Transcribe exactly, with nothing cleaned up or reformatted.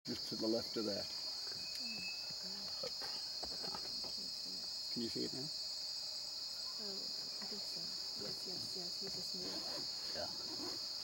just to the left of that. Can you see it now? Oh, I think so. Yes, yes, yes. He just moved. Yeah.